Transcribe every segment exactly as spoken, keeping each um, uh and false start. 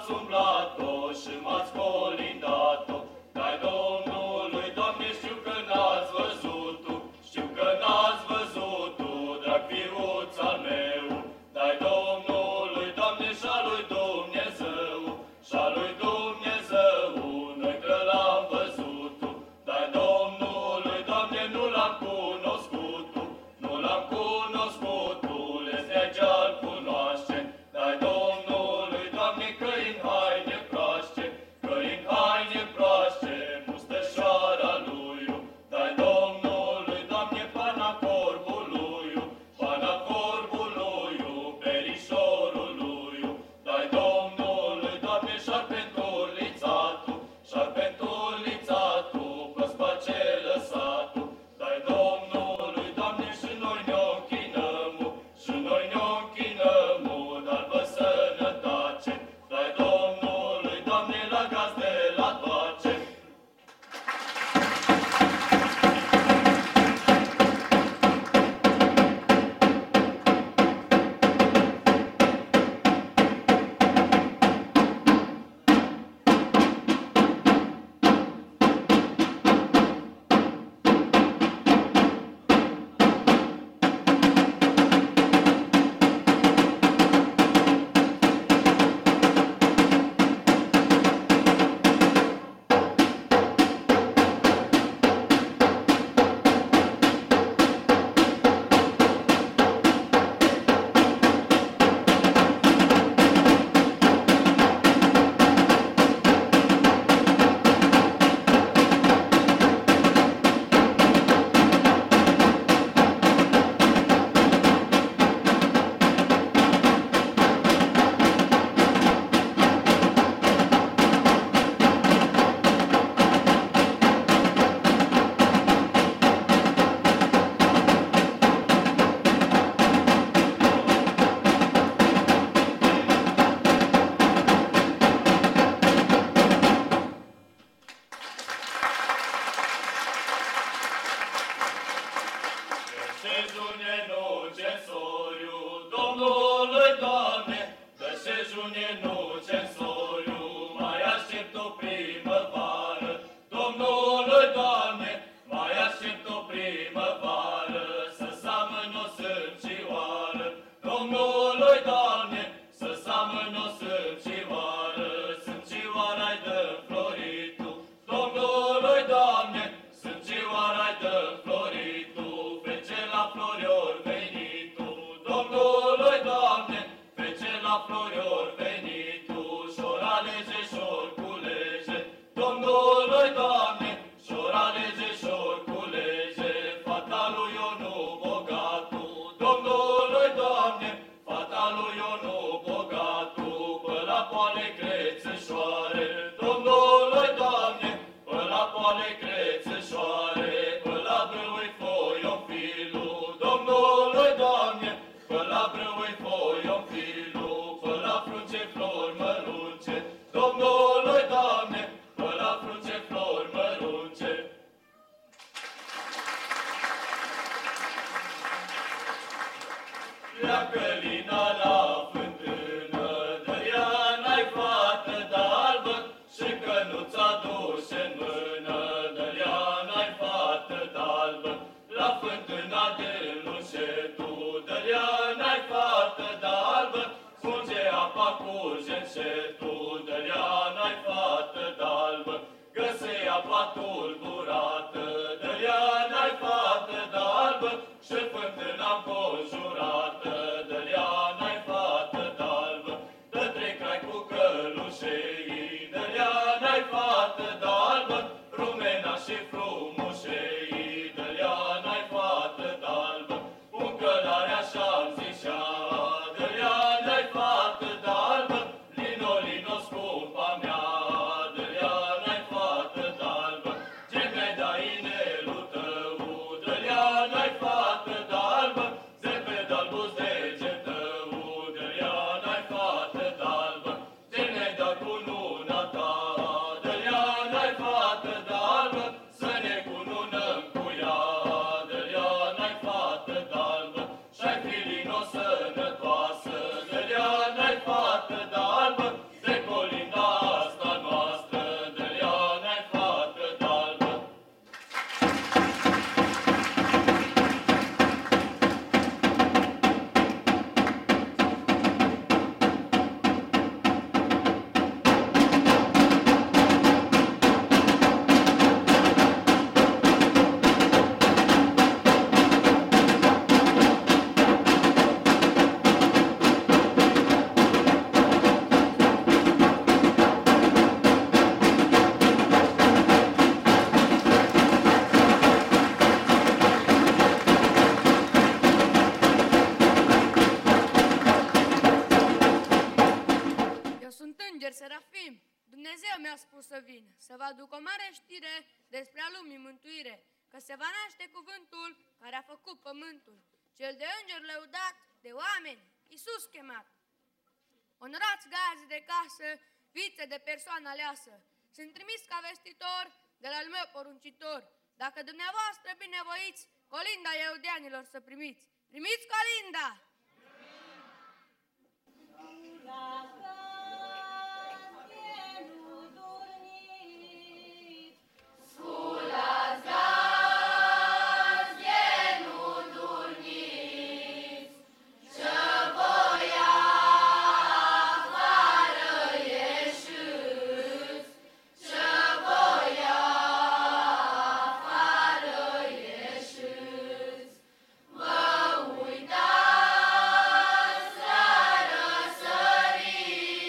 ați umblat-o și m-ați colindat-o. Dai Domnului, Doamne, știu că n-ați văzut-o, știu că n-ați văzut-o, drag fiuț al meu. Dai Domnului, Doamne, și-a lui Dumnezeu, și-a lui Dumnezeu, noi că l-am văzut-o. Dai Domnului, Doamne, nu l-am cunoscut-o, nu l-am cunoscut-o, lesnea-l cunoaște. Dai Domnului, Doamne, că-i în haine proaște, că-i în haine proaște, mustășoara lui. Dai Domnului, Doamne, pana corbului, pana corbului, perișorul lui. Dai Domnului, Doamne, șarpentul lițatul, șarpentul lițatul, păspace lăsatul. Dai Domnului, Doamne, și noi ne-o închinăm, și noi ne-o închinăm, dar vă sănătate. Dai Domnului, Doamne, la gazde la toace. Șezune nu censoriu, Domnului, Doamne, dă șezune nu censoriu, mai aștept o primăvară. Domnului, Doamne, mai aștept o primăvară, să seamănă o sâncioară. Domnului, Doamne, să seamănă o sâncioară, sâncioara-i dă floritul. Domnului, Doamne, sâncioara-i dă floritul, fece la flori ori venitu. Domnului, Doamne, fece la flori ori venitu, șor alege, șor culege. Domnului, Doamne, șor alege, șor culege, fata lui Ionu bogatu. Domnului, Doamne, fata lui Ionu bogatu, pe la poale crețășoare. Domnului, Doamne, pe la poale crețășoare, pe la brâui foi-o filu. Domnului, Doamne, pe la brâui foi-o filu, pe la frunce flori mărunce. Domnului, Doamne, pe la frunce flori mărunce. Pleacă lina la fântână, dă-ia n-ai fată d'albă, și că nu-ți aduce în mână, dă-ia n-ai fată d'albă. La fântâna de lucetu, dă-ia n-ai fată d'albă, curge apa, curge încetul, dă-ia n-ai fată d'albă. Găse apa tulburată, dă-ia n-ai fată d'albă, și fântâna înconjurată, dă-ia n-ai fată d'albă. Dă trei crai cu călușei, dă-ia n-ai fată d'albă, rumena și frumușei, dă-ia n-ai fată d'albă. Un călare așa-mi zicea, dă-ia n-ai fată d'albă, lino, lino, scumpa mea, dă-ia n-ai fată d'albă. Ce-mi-ai da inelul tău, dă-ia n-ai fată d'albă, zepe d'albus dege tău, dă-ia n-ai fată d'albă. Ce-mi-ai da cu nuna ta, dă-ia n-ai fată d'albă, să ne cununăm cu ea, dă-ia n-ai fată d'albă. Și-ai fi lino sănătoasă, dă-ia n-ai fată d'albă, de colin Serafim, Dumnezeu mi-a spus să vin, să vă aduc o mare știre despre a lumii mântuire, că se va naște cuvântul care a făcut pământul, cel de înger lăudat, de oameni, Iisus chemat. Onorați gazi de casă, fițe de persoană aleasă, sunt trimis ca vestitor de la al meu poruncitor. Dacă dumneavoastră binevoiți, colinda eudeanilor să primiți. Primiți colinda! Vă uitați la răsărit.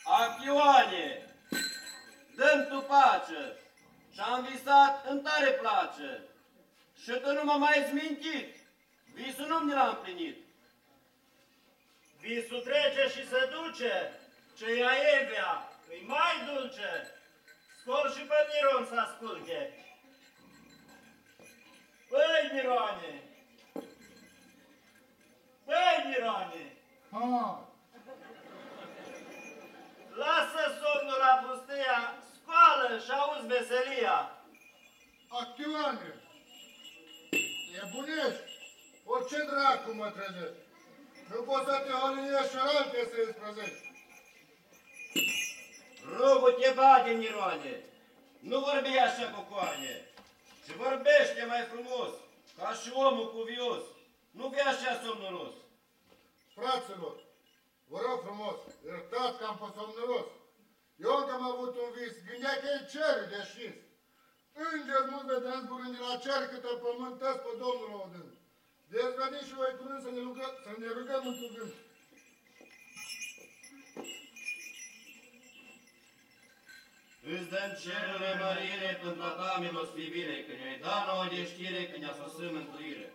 Achioane, dă-mi tu pace, și-am visat îmi tare place. Și tu nu m-a mai zmintit, visul nu mi l-a împlinit. Visul trece și se duce, ce ea evea, îi mai dulce. Scol și pe Miron să asculte. Băi, Miroane! Băi, Miroane! Ha, Lasă somnul la pustia, scoală și auzi veselia. Achioane, nebunești, orice dracu mă trezești. Nu poți să te holinești și alte treisprezece. Rugul te bage, Miroane, nu vorbi așa cu coane, ci vorbește mai frumos, ca și omul cuvios, nu fi așa somnoros. Fraților, vă rog frumos, iertați că am fost somnoros. Eu încă am avut un vis, gândea că e cerul de șis. Îngeri mulți vedeam zburând de la cer câtă pământăți pe Domnul laudând. Deci veniți și voi curând să ne, rugă, să ne rugăm într-un gând. Îți dăm cerule mărire pentru a ta milostivire, că ne-ai dat nouă de știre, că ne-a sosit mântuire.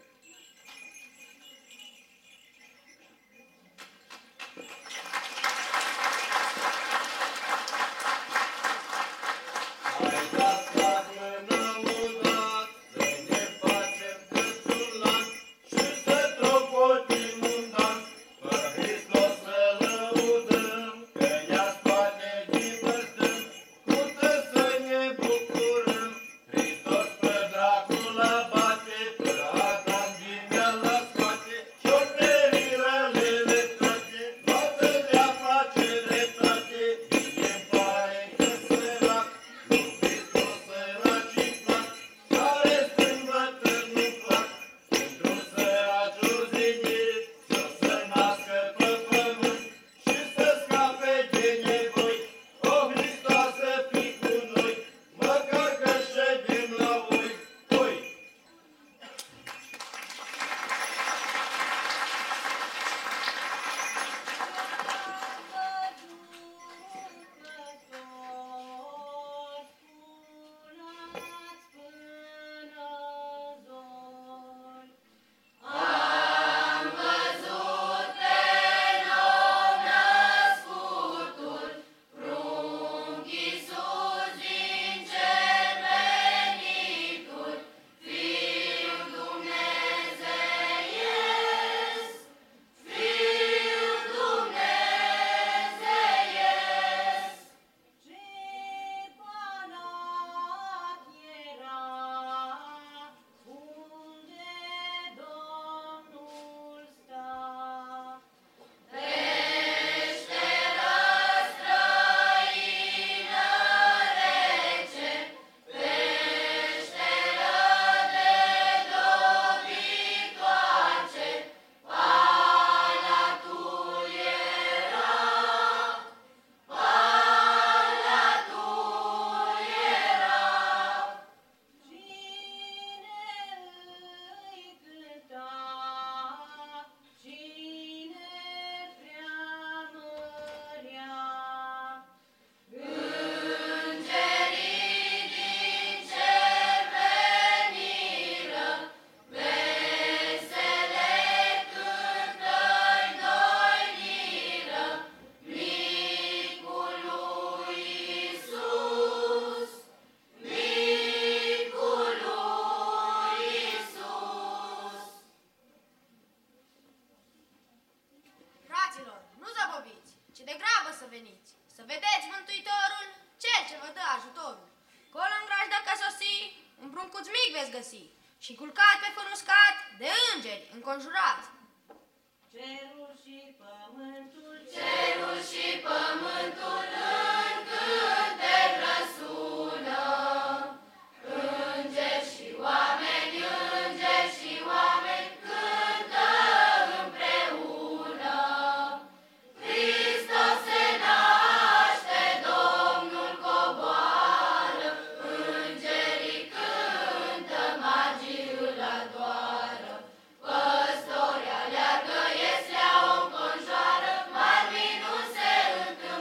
și culcat pe fân uscat de îngeri înconjurați. Cerul și pământul, Cerul și pământul în cântec răsună, îngeri și oameni, îngeri și oameni cântă împreună. Hristos se naște, Domnul coboară, îngerii cântă, magii îl adoară. Păstori aleargă, ies la o înconjoară, mari minuni se întâmplă.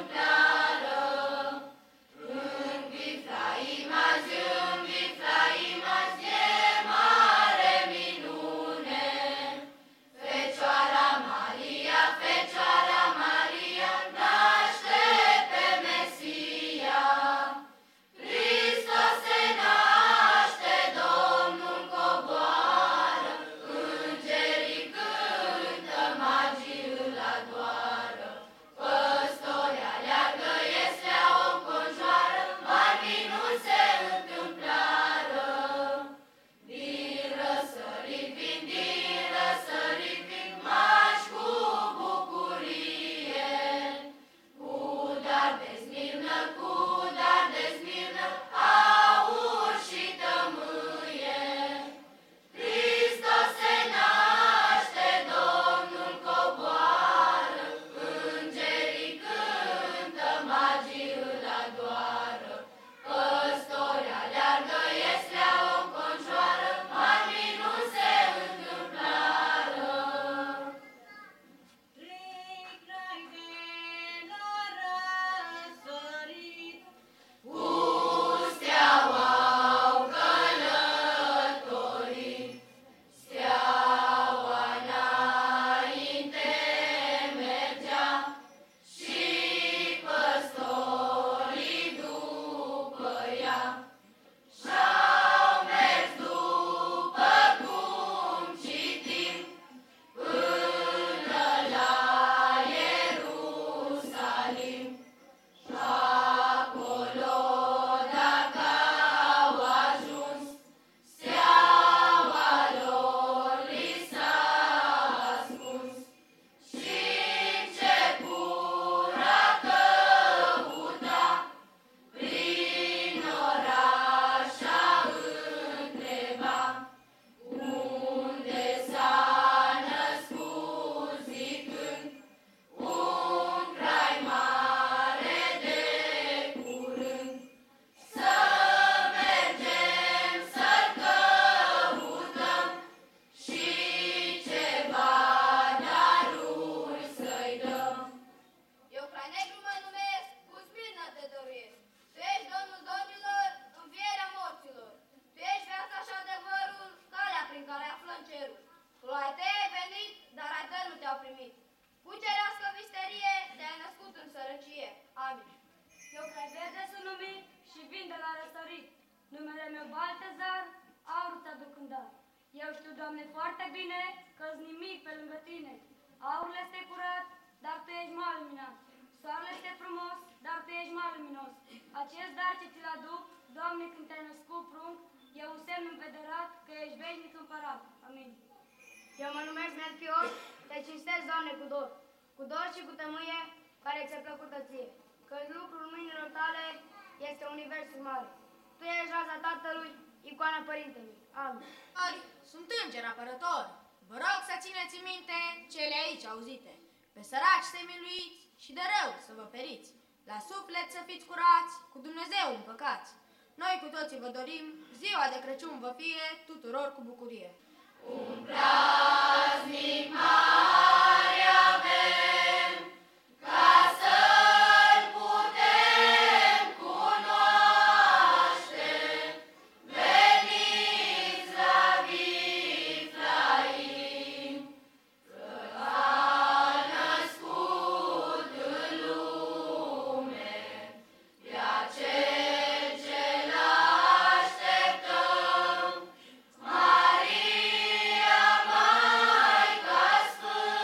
Numele meu Baltazar, aurul ți-aduc în dar. Eu știu, Doamne, foarte bine că-s nimic pe lângă tine. Aurul este curat, dar tu ești mai luminat. Soarele este frumos, dar tu ești mai luminos. Acest dar ce ți-l aduc, Doamne, când te-ai născut prunc, e un semn înfederat că ești veșnic împărat. Amin. Eu mă numesc Melchior, te cinstesc, Doamne, cu dor, cu dor și cu tămâie care ți-e plăcută ție, că lucrul mâinilor tale este universul mare. Tu ești raza Tatălui, icoana Părintelui. Amin. Sunt îngeri apărători. Vă rog să țineți în minte cele aici auzite. Pe săraci să-i miluiți și de rău să vă feriți. La suflet să fiți curați, cu Dumnezeu împăcați. Noi cu toții vă dorim, ziua de Crăciun vă fie tuturor cu bucurie. Un praznic mare avem, ca să-l putem cunoaște. Veniți la Viflaim, că a născut în lume pe acel ce l-așteptăm. Maria, Maica Sfântă,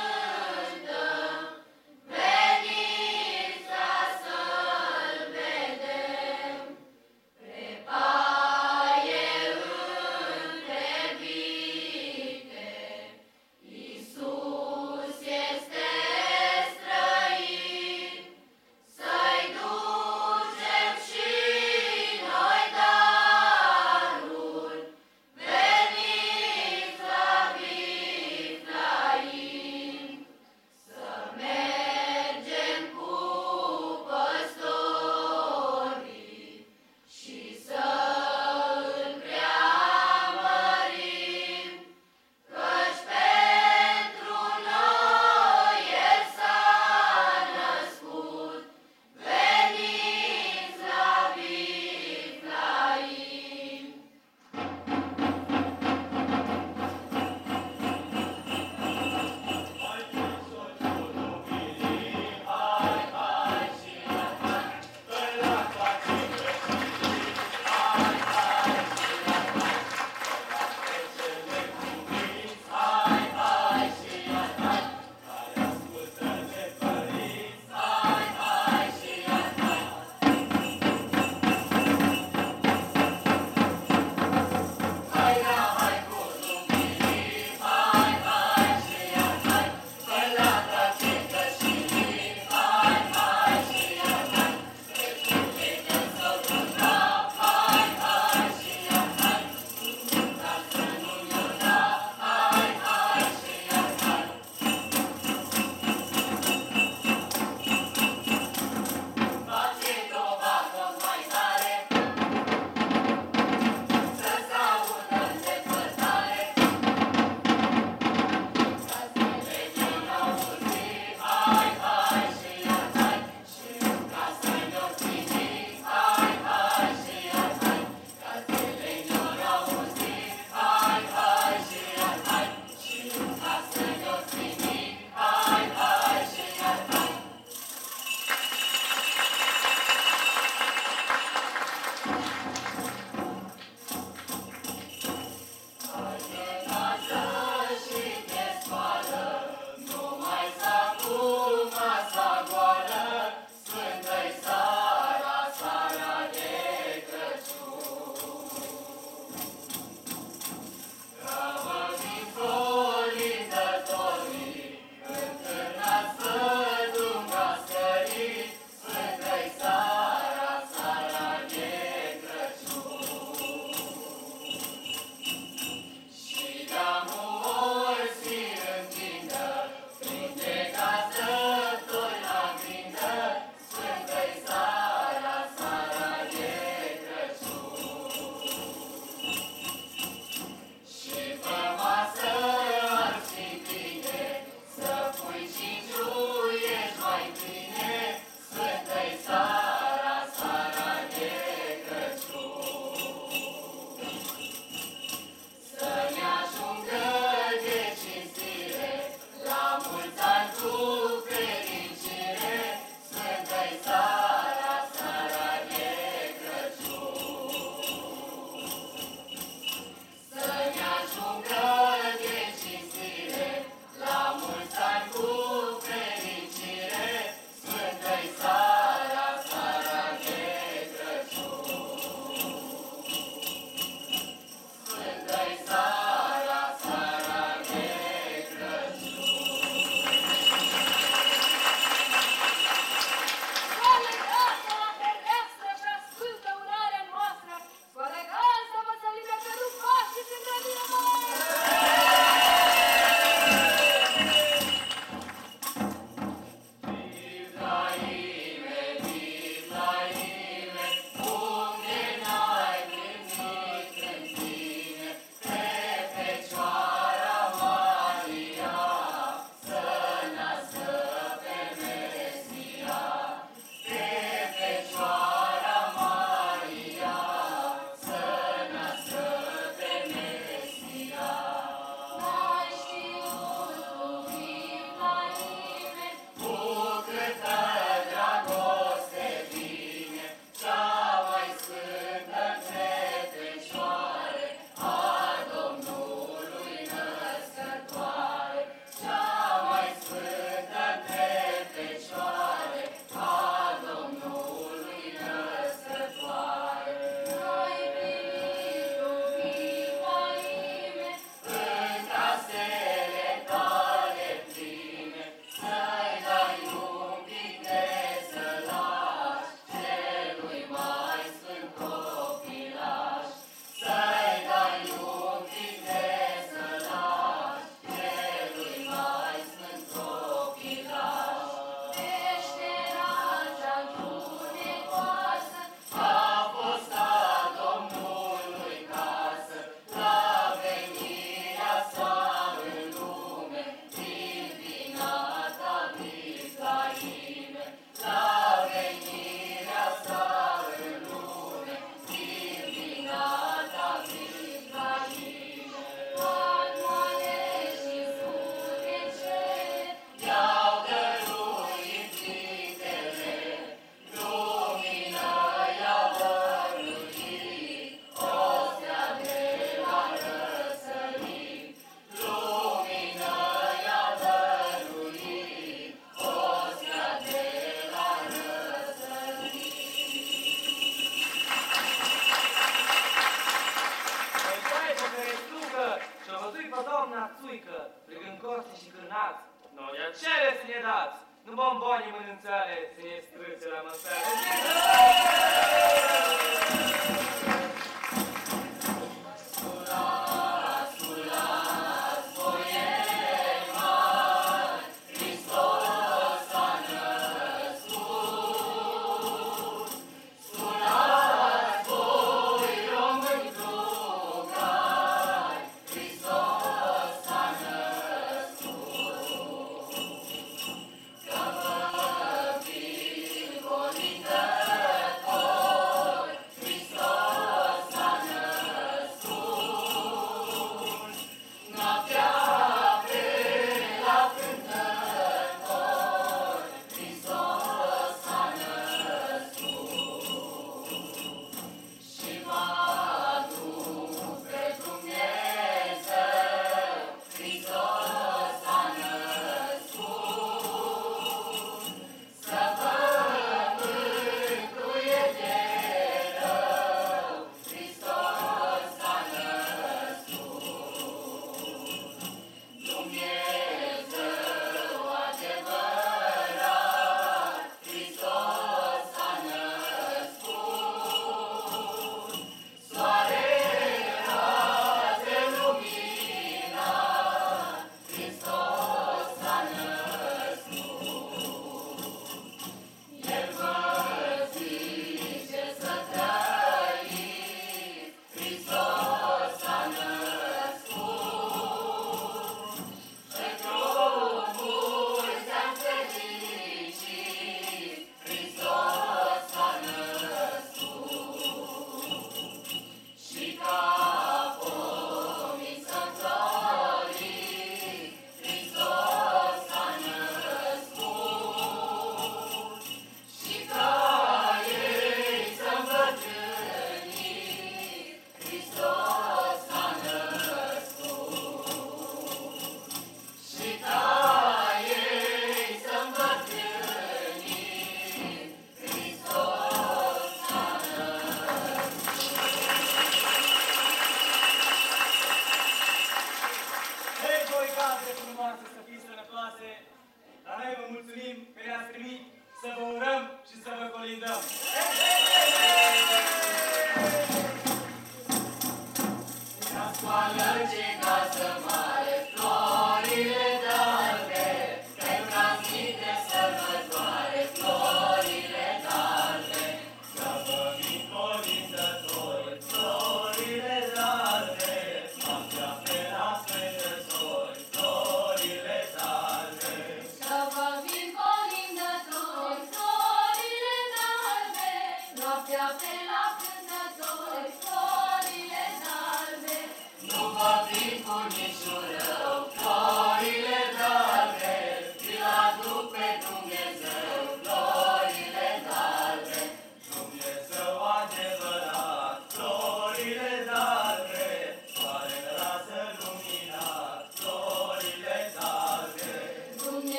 ne dați, nu bomboni mănânțale să ne strâțe la măsare.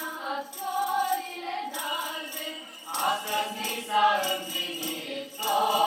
Astăzi mi s-a împlinit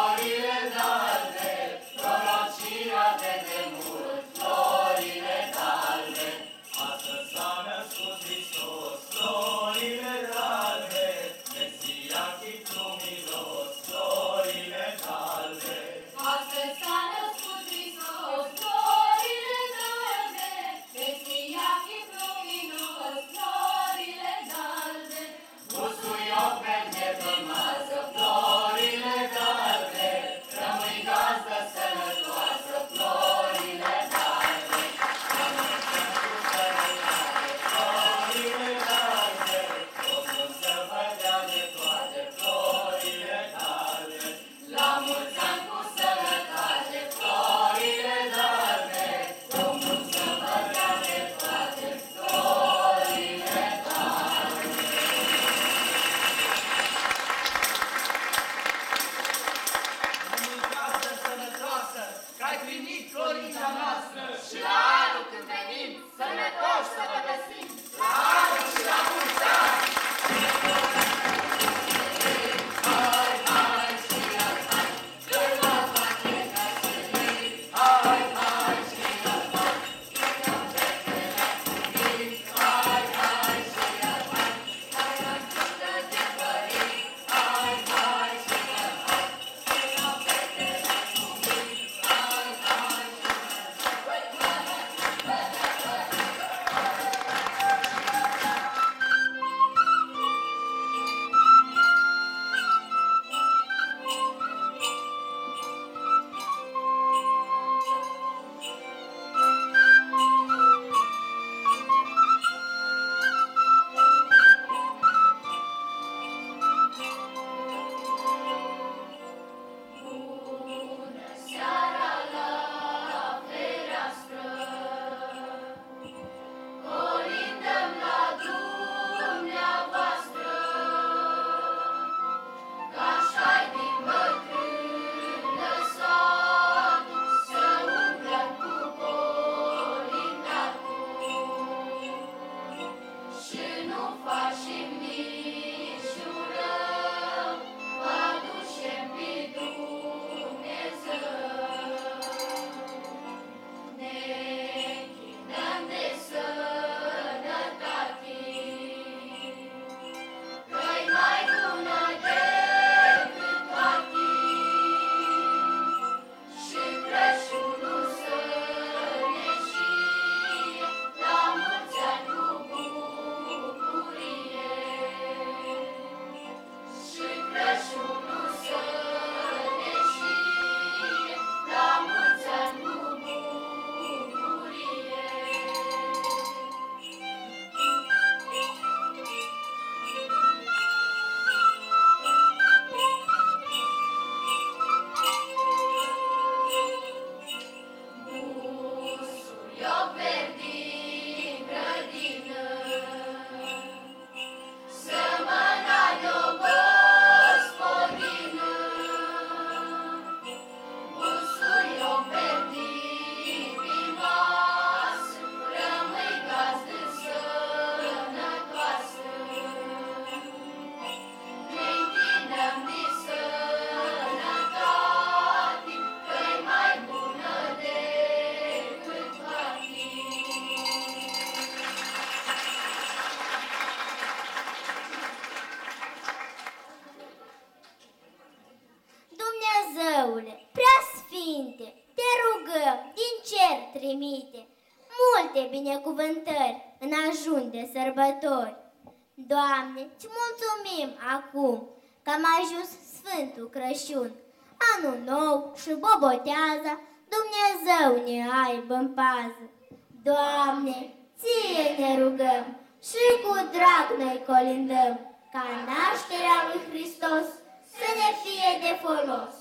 binecuvântări în ajun de sărbători. Doamne, îți mulțumim acum că am ajuns Sfântul Crăciun. Anul nou și boboteaza, Dumnezeu ne aibă în pază. Doamne, Ție ne rugăm și cu drag noi colindăm, ca nașterea lui Hristos să ne fie de folos.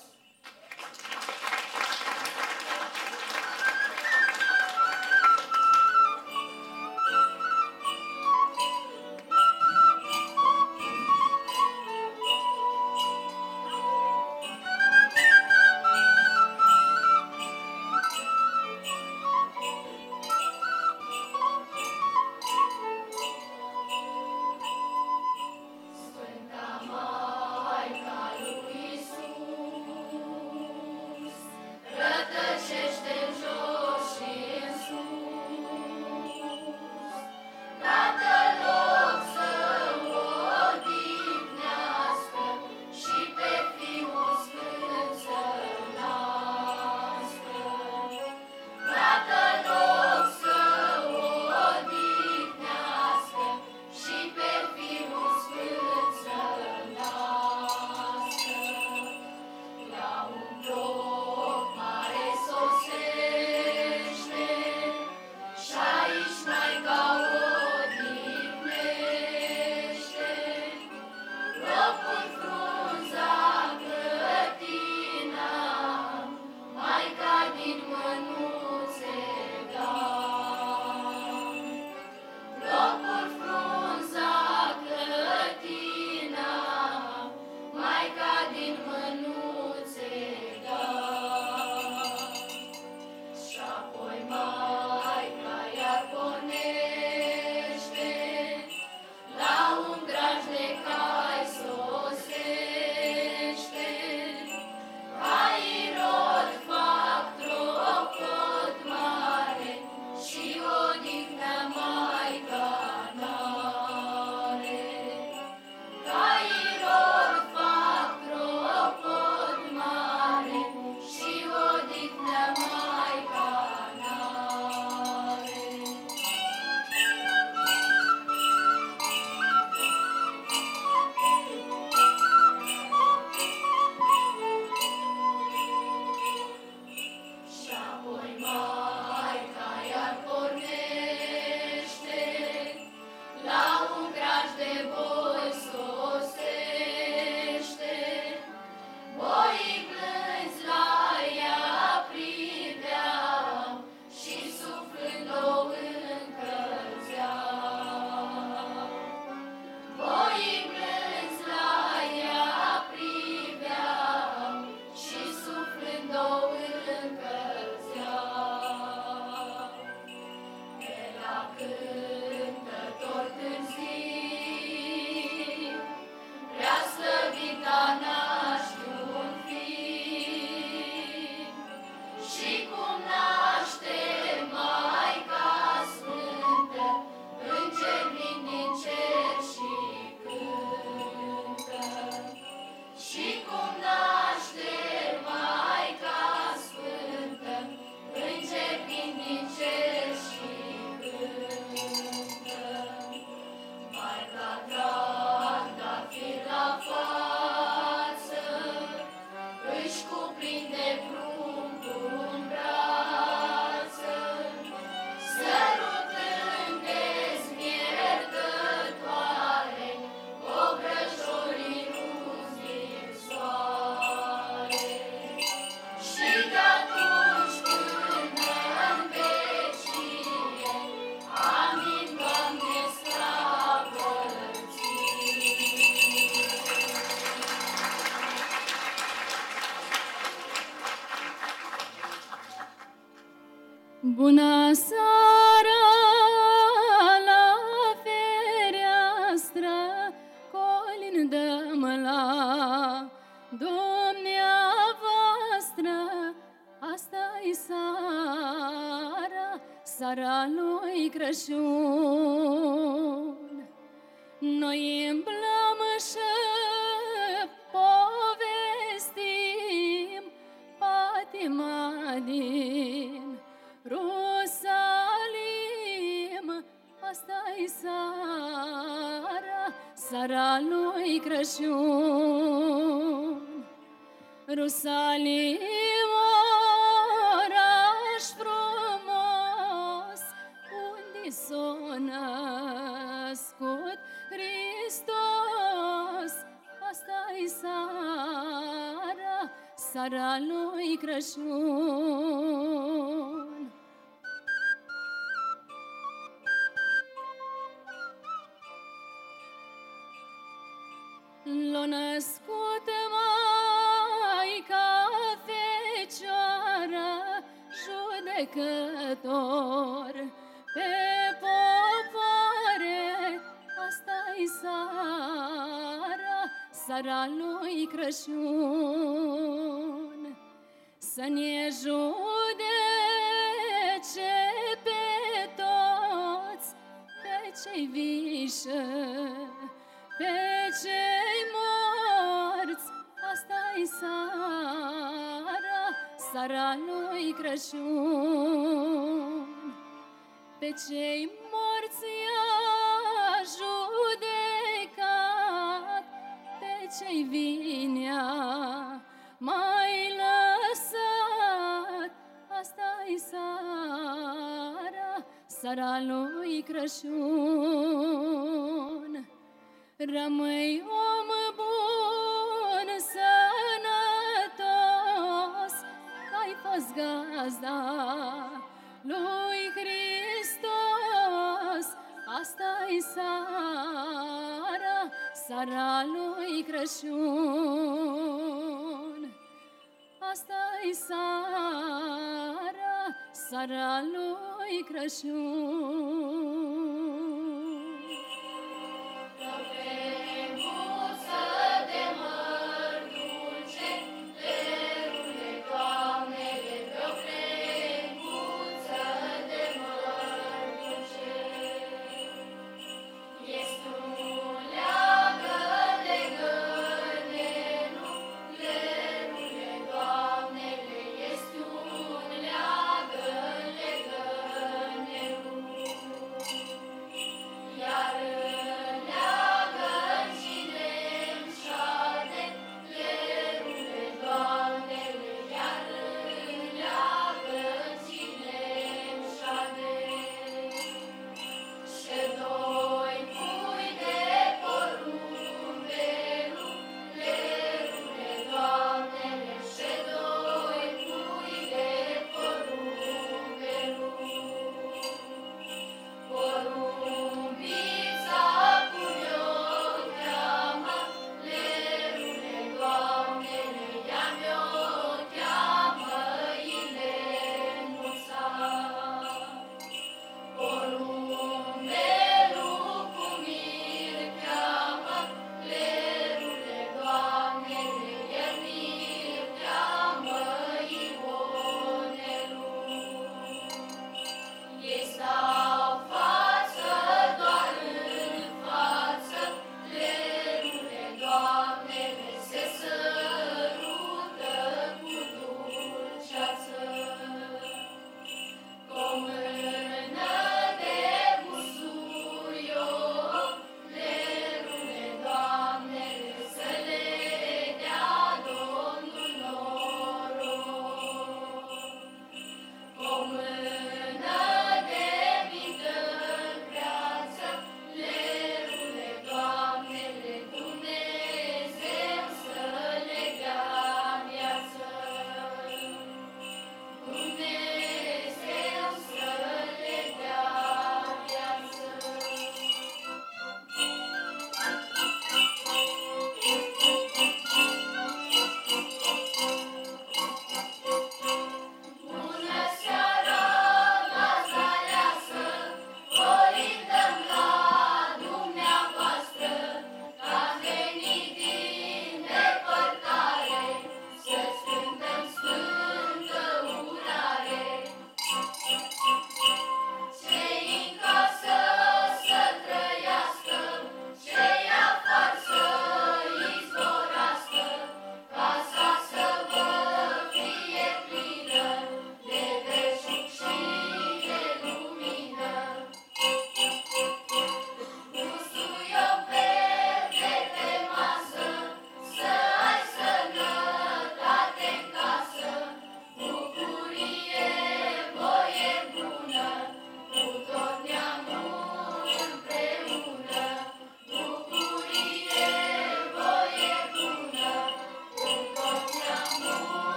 Bună seara la fereastră, colindăm la dumneavoastră. Asta-i seara, seara lui Crăciun. Noi îmblăm și povestim patima din Rusalim. asta-i seara, seara lui Crăciun. Rusalim, oraș frumos, unde s-a născut Hristos, asta-i seara, seara lui Crăciun. L-a născut Maica Fecioară, judecător pe popoare, asta-i seara, seara lui Crăciun. Să ne judece pe toți, pe cei viși, pe cei morți, asta-i seara, seara lui Crăciun. Pe cei morți i-a judecat, pe cei vine-a mai lăsat, asta-i seara, seara lui Crăciun. Rămâi om bun, sănătos, că-ai fost gazda lui Hristos, asta-i seara, seara lui Crăciun. Asta-i seara, seara lui Crăciun.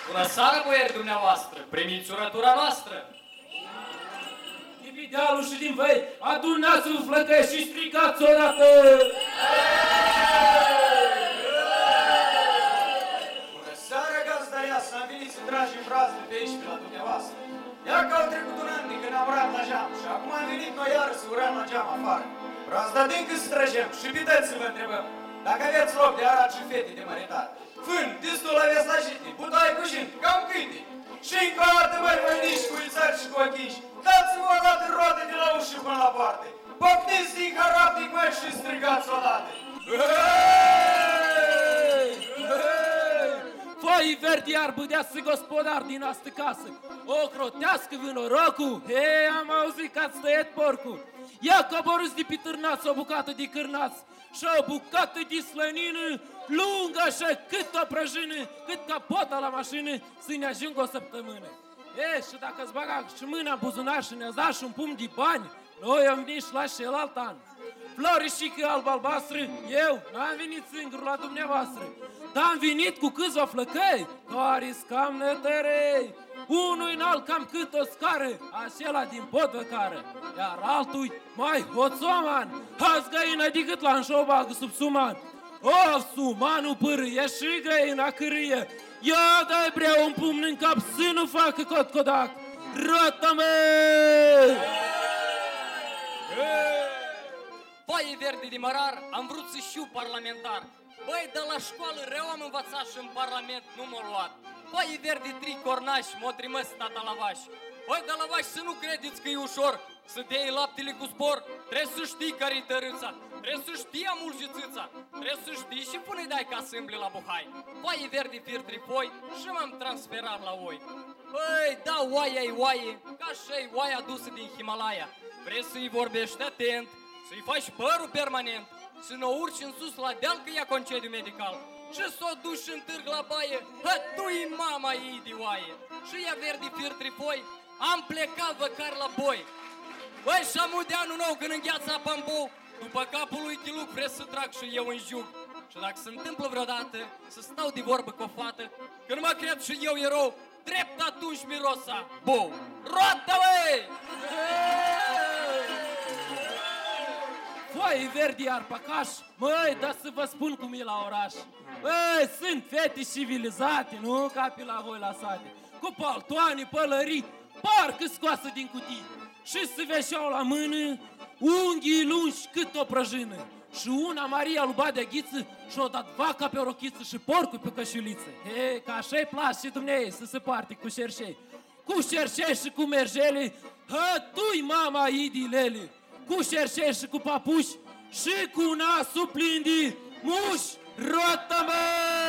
Bună seara, boieri dumneavoastră! Primiți urătura noastră! Din idealul și din vei, adunați-vă flăcăi și strigați odată! Bună seara, gazdăreasă! Am venit să tragem brazde pe aici, pe la dumneavoastră. Ia că au trecut un an de când am urat la geam și acum am venit noi iară să uram la geam afară. Brazda din cât să trăgem și puteți să vă întrebăm dacă aveți loc de arat și fete de măritat. Fân, destul aveți la jite, butoaie cu jinte, cam câte. Și încă o dată, mai voinici, cu ițari și cu ochiși, dați-vă o dată roate de la ușă până la poartă. Pocniți din harapnic, mai și strigați odată. Foii verdi iar bădeasă gospodar din astă casă. O crotească vânorocul, hei, am auzit că ați tăiat porcul. Ia coborâți de pitârnați o bucată de cârnați și o bucată de slănină, lungă așa cât o prăjină, cât capota la mașină, să ne ajungă o săptămână. E, și dacă îți baga și mâna în buzunar și ne-ați dat și un pumn de bani, noi am venit și la celălalt an. Florișică alb-albastră, eu n-am venit singur la dumneavoastră, dar am venit cu câțiva flăcăi, care-s cam nătărei. Unul înalt cam cât o scară, acela din Podvăcară, iar altul mai hoțoman, azi găină decât la înșobagă sub suman. Of, sumanul pârâie și găina cârâie, ia dai brea un pumn în cap să nu facă cot-codac. Rotă-mă! Foaie verde de mărar, am vrut să știu parlamentar. Băi, de la școală rău am învățat și în parlament nu m-a luat. Foaie verde tri cornași, m-o trimăs tata la vaș. Băi, de la vaș să nu credeți că e ușor să dei laptele cu spor. Trebuie să știi care-i tărâța, trebuie să știi amulgițâța, trebuie să știi și pune dai ca să îmbli la buhai. Foaie verde firtri foi și m-am transferat la oi. Băi, da, oaia-i oaie, ca așa-i oaia adusă din Himalaya. Vrei să-i vorbești atent, să-i faci părul permanent, să ne urci în sus la deal că ia concediu medical și s-o duci în târg la baie, hă, tu-i mama ei de oaie. Și ea verde firtri foi, am plecat văcar la boi. Băi, și am de anul nou când îngheață apa în bou, după capul lui Chiluc vreau să trag și eu în jug. Și dacă se întâmplă vreodată să stau de vorbă cu o fată, când mă cred și eu erou, drept atunci mirosa bou. Roată, băi! Foaie verdi iar păcaș, măi, dar să vă spun cum e la oraș. Băi, sunt fete civilizate, nu ca pe la voi la sate, cu paltoane, pălării, parcă scoasă din cutii. Și se veșeau la mână, unghii lungi cât o prăjină. Și una Maria lui Badea Ghiță și-o dat vaca pe o rochiță și porcul pe o cășuliță. He, ca așa-i place și dumneei să se parte cu șerșei. Cu șerșei și cu merjele, hă, tu-i mama idilele. Cu șerșei și cu papuși și cu nasul plin de muși. Rotă-mă!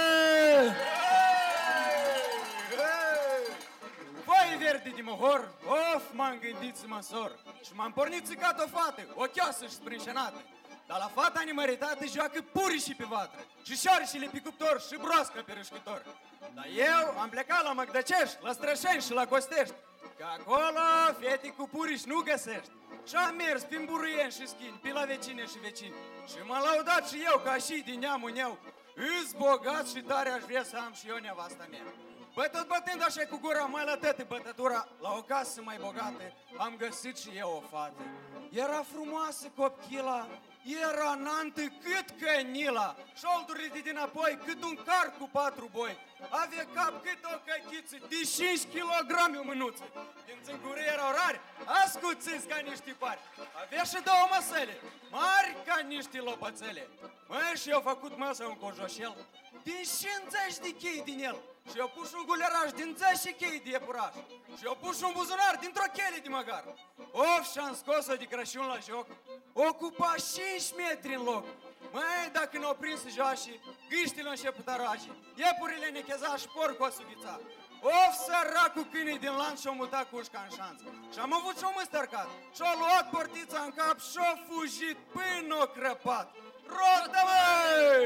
Foaie verde de mohor, of, m-am gândit să mă însor. Și m-am pornit țicat o fată, ochioasă și sprânșenată. Dar la fata nimăritată joacă puri și pe vatră, și șoarșile pe cuptor și broască pe râșcător. Dar eu am plecat la Măgdăcești, la Strășeni și la Costești, că acolo fete cu puriș nu găsești. Și am mers prin Buruieni și Schini, pe la vecine și vecini. Și m-a laudat și eu, ca și din neamul meu, îs bogat și tare aș vrea să am și eu nevasta mea. Băi, tot bătând așa cu gura, mai la tăte bătătura, la o casă mai bogată, am găsit și eu o fată. Era frumoasă copchila, era înaltă cât cănila, șoldurile de dinapoi cât un car cu patru boi, avea cap cât o căchiță de cinci kilograme o mânuță. Din țângură erau rari, ascuțiți ca niște pari, avea și două măsele, mari ca niște lopățele. Măi, și eu făcut măsă un cojoșel din cincizeci de chei din el. Și eu pus un guleraș din zece chei de iepuraș. Și eu pus un buzunar dintr-o chele de măgar. Of, și-am scos-o de Crăciun la joc. Ocupa cinci metri în loc. Măi, dacă n-au prins joașii, gâștile început arage. Iepurile necheza și porcul o sughița. Of, săracul câinii din lanț și-o mutat cu ușca în șanț. Și-am avut și-o măstărcat. Și-o luat portița în cap și-o fugit până o crăpat. Rotă, măi!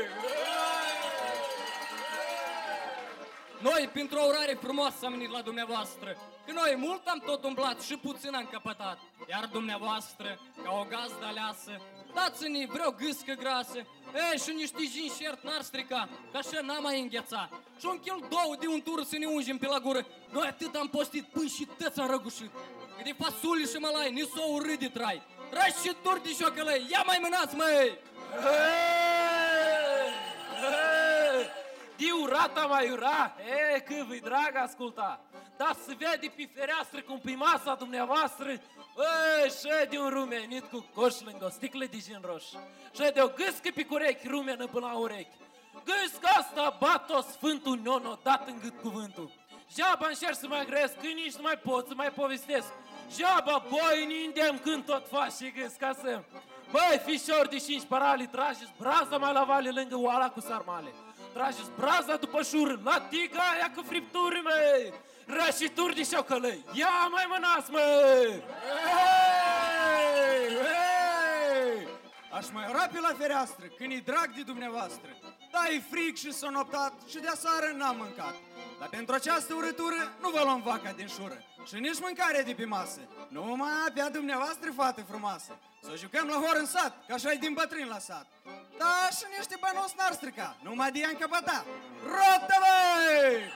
Noi, pentru o urare frumoasă, am venit la dumneavoastră, că noi mult am tot umblat și puțin am căpătat. Iar dumneavoastră, ca o gazdă aleasă, dați-ne vreo gâscă grasă, E, și niște jinșert n-ar strica, că așa n-am mai îngheța. Și un kil două de untură să ne ungem pe la gură. Noi atât am postit până și tăți am răgușit. Că de fasole și mălai, ni s-o urât de trai. Rășituri de șocălăi, ia mai mânați, măi! Di urata mai ura, e, că vi drag asculta. Dar se vede pe fereastră cum pe masa dumneavoastră, e, șede un rumenit cu coș lângă o sticlă de gin roș. Șede o gâscă pe curechi rumenă până la urechi. Gâsca asta bat-o Sfântul Nono dat în gât cuvântul. Jaba încerc să mă gresc, că nici nu mai pot să mai povestesc. Jaba boini îndemn când tot faci și gâsca să... Băi, fișori de cinci parali, trageți braza mai la vale lângă oala cu sarmale. Trageți braza după șură, la tiga aia cu fripturi, măi! Rășituri de șocălăi, ia mai mânați, măi! Hei! Hei! Aș mai ora pe la fereastră, când e drag de dumneavoastră. Da, e frig și s-a noptat și de aseară n-am mâncat. Dar pentru această urătură nu vă luăm vaca din șură și nici mâncare de pe masă. Numai pe-a dumneavoastră, fată frumoasă. Să jucăm la hor în sat, că așa-i din bătrân la sat. Da, și niște bănuți n-ar strica, numai de ea încăpăta. Rotă, băi!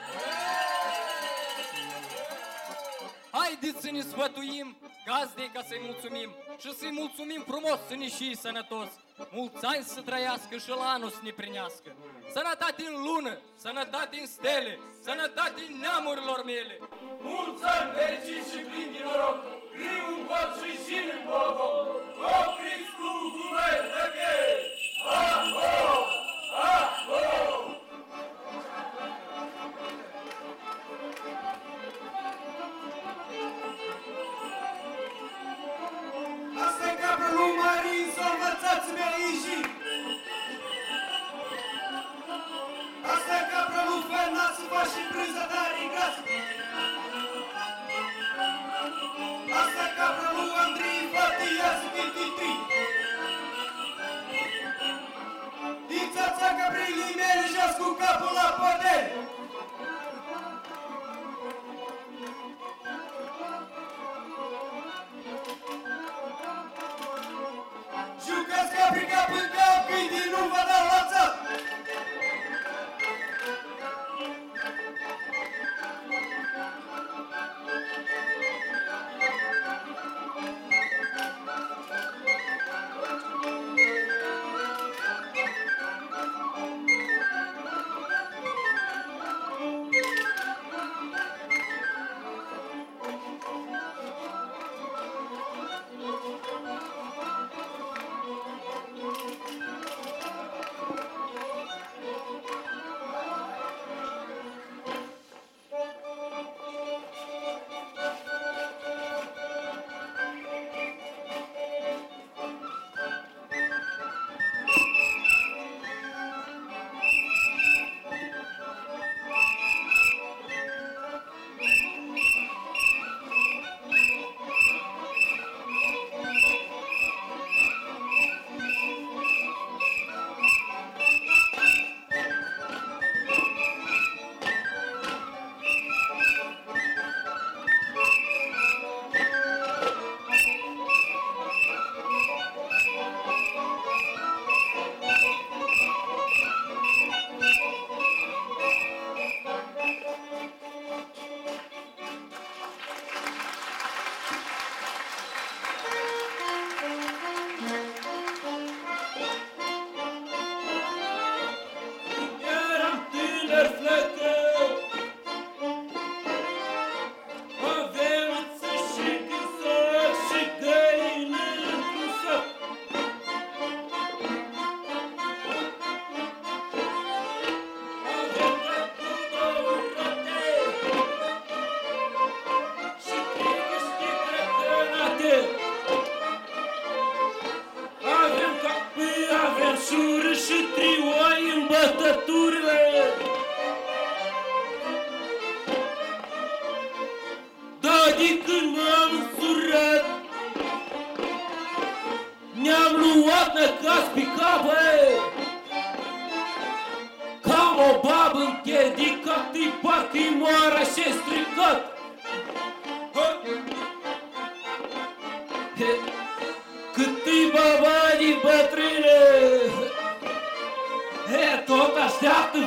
Haideți să ne sfătuim, gazdei ca să-i mulțumim și să-i mulțumim frumos să ne și sănătos. Mulți ani să trăiască și la anul să ne prinească. Sănătate în lună, sănătate în stele, sănătate în neamurilor mele. Mulți ani fericiți și plini de noroc, griu în pot și șin în boboc. Opriți cu guvernă che! Ah-ho! Ah-ho! Asta-i capul lui Marin, să învățați-mi aici! Asta-i capul lui Fernand, să faci și brânză tare în gras! Asta-i capul lui Andrei, fată, ia să fii Ița-ța caprilii mele, jos cu capul la podel! Jucați capri cap în cap, câinii nu vă dau la țap!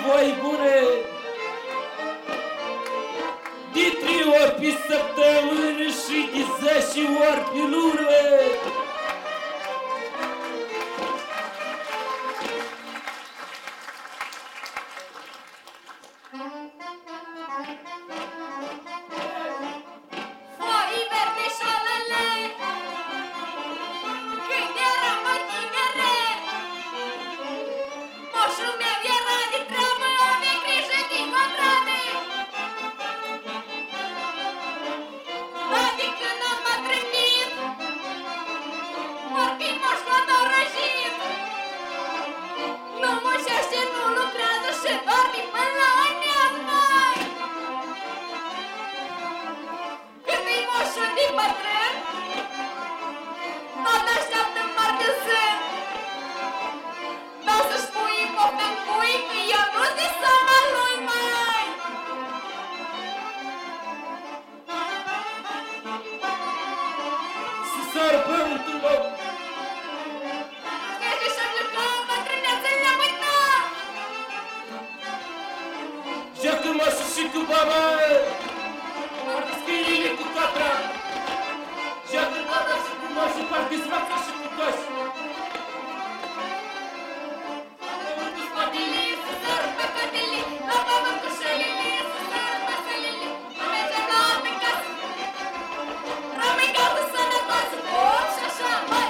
voi bune! De trei ori pe săptămână și de zece ori pe lună! Foi verdeșoarele, când eram mai tinere, moșul meu era de treabă, avea grijă de contrade. Dar de când am bătrânit, ori moș m-a norăjit. Nu muncește, nu lucrează și dormi până la neam, mai. Când e moșul de bătrân, tot așteaptă mari de sân. N-o să-și pui poftă în cui, că eu nu de seama lui, mai. Să sară pământul, mă! Merge și-a plecat, bătrâneață le-am uitat. Jacă mașă și cu baba! Parcă scările cu capra! Jacă baba și cu mașă, parcă sfața și cu coși! Spatele, să sară pe cotele, la babă cu șalele, să sară pe sălele. Mergem la altă casă, rămâi casă sănătoasă, op și așa, mai.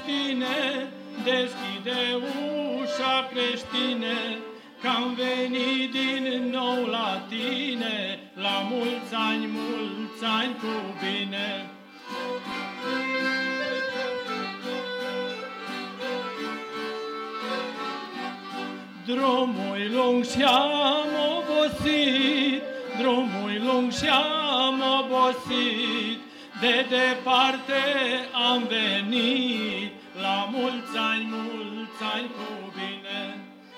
creștine, deschide ușa creștine, că-am venit din nou la tine, la mulți ani, mulți ani cu bine. Drumul lung și-am obosit, drumul lung și-am obosit, de departe am venit, la mulți ani, mulți ani cu bine.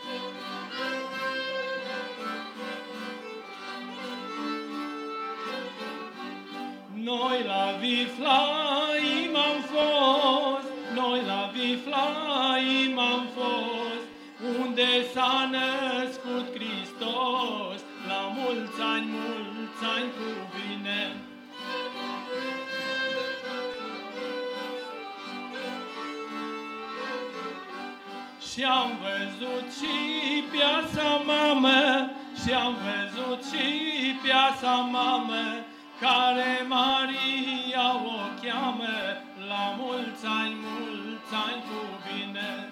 Noi la Viflaim am fost, noi la Viflaim am fost, unde s-a născut Hristos, la mulți ani, mulți ani cu bine. Și-am văzut și piața mamă, și-am văzut și piața mamă, care Maria o cheamă, la mulți ani, mulți ani cu bine.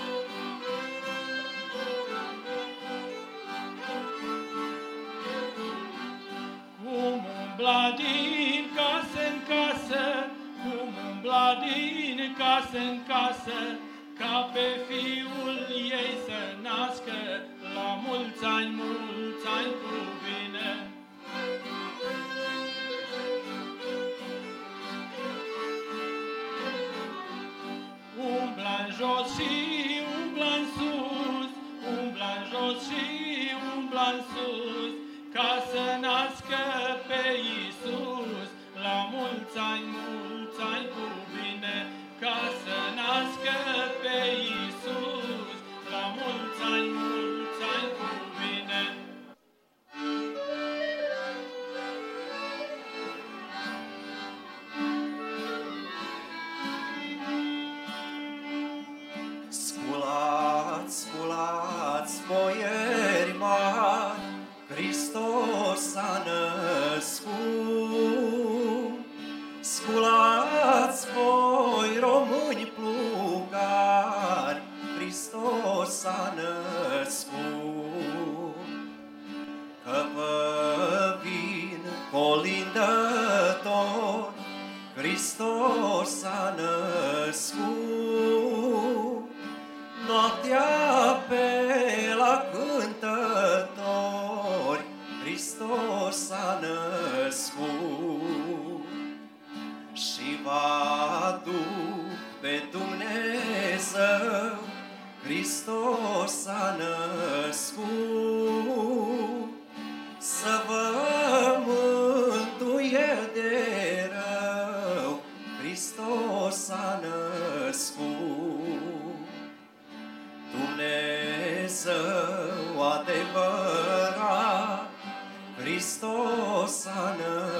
Cum umbla din casă în casă, cum umbla din casă în casă, ca pe fiul ei să nască, la mulți ani, mulți ani cu bine. Umbla-n jos și umbla-n sus, umbla-n jos și umbla-n sus, ca să nască pe Iisus, la mulți ani, mulți ani cu bine, ca să nască pe Iisus, la mulți ani, mulți ani cu bine. Sculați, sculați, boieri mari, Hristos s-a născut. Sculați voi, români plugari, Hristos s-a născut. Că vă vin colindători, Hristos s-a născut. Noaptea pe la cântători, Hristos s-a născut. Și vă duc pe Dumnezeu, Hristos s-a născut. Să vă mântuie de rău, Hristos s-a născut. Dumnezeu adevărat, Hristos s-a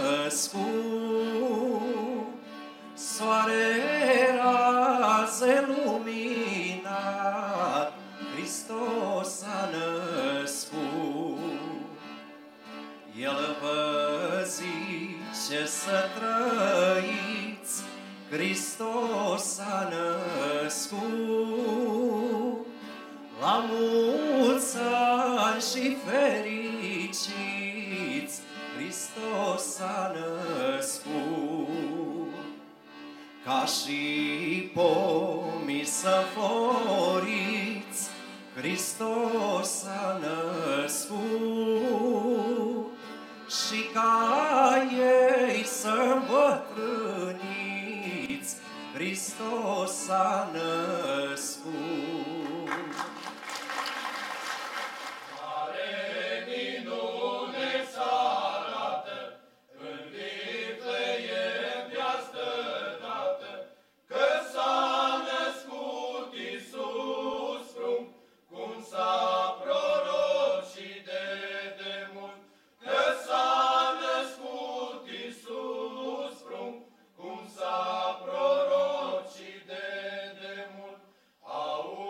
născut. Soare raze luminat, Hristos s-a născut. El vă zice să trăiți, Hristos s-a născut. La mulți ani și fericiți, Hristos s-a născut. Ca și pomii să floriți, Hristos s-a născut. Și ca ei să îmbătrâniți, Hristos s-a născut. Au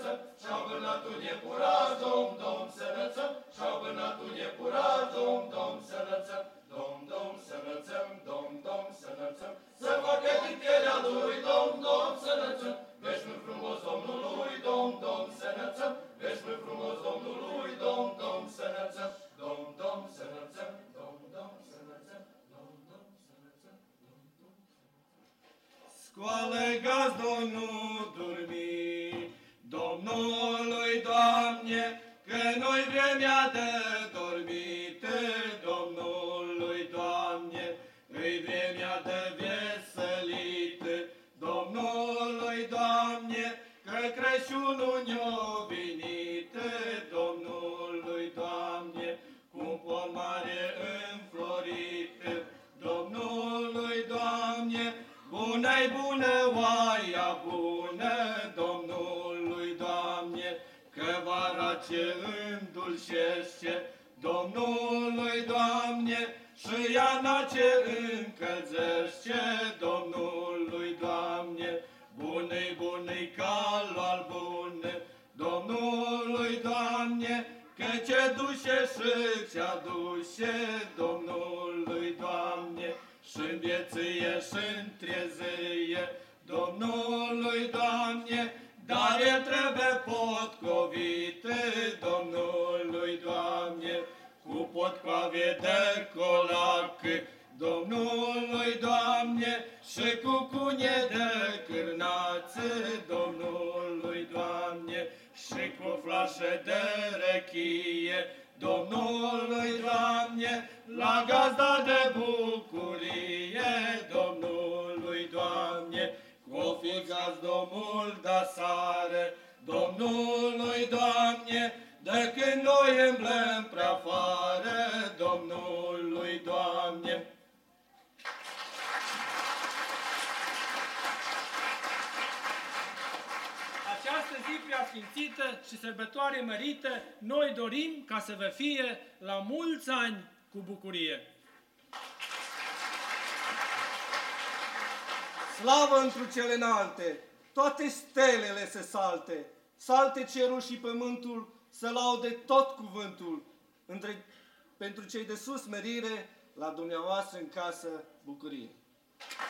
înălțăm, și-au bânatul iepuraș, dom, dom, să înălțăm, și-au bânatul iepuraș, dom, dom, să înălțăm, dom, dom, să înălțăm, dom, dom, să înălțăm, să facă din pielea lui, dom, dom, să înălțăm, veșnic frumos Domnului, dom, dom, să înălțăm, veșnic frumos Domnului, dom, dom, să înălțăm, dom, dom, să înălțăm, dom, dom, să înălțăm, dom, dom, să înălțăm, dom, dom. Scoală gazdul, nu dormi, Domnului, Doamne, că nu-i vremea de dormit, Domnului, Doamne, îi vremea de veselit, Domnului, Doamne, că Crăciunul ne-a venit, Domnului, Doamne, cu pomare înflorit, Domnului, Doamne, bună-i bună, oaia bună, Domnului, Doamne, că vara ce îndulcește, Domnului, Doamne, și iarna ce încălzește, Domnului, Doamne, bună-i bună-i calul al bun, Domnului, Doamne, că ce duce și ce aduce, Domnului, Doamne, și-n vieție și-n trezie, Domnului, Doamne, dar el trebuie potcovite, Domnului, Doamne, cu potcoave de colac, Domnului, Doamne, și cu cune de cârnață, Domnului, Doamne, și cu flașă de rechie, Domnului, Doamne, la gazda de bucurie, Domnului, Doamne, cu fi gazdomul de sară, Domnului, Doamne, de când noi îmblăm prea afară, Domnului, Doamne. Această zi preasfințită și sărbătoare mărită, noi dorim ca să vă fie la mulți ani cu bucurie. Slavă întru cele înalte, toate stelele se salte, salte cerul și pământul, să laude tot cuvântul, între, pentru cei de sus merire, la dumneavoastră în casă bucurie.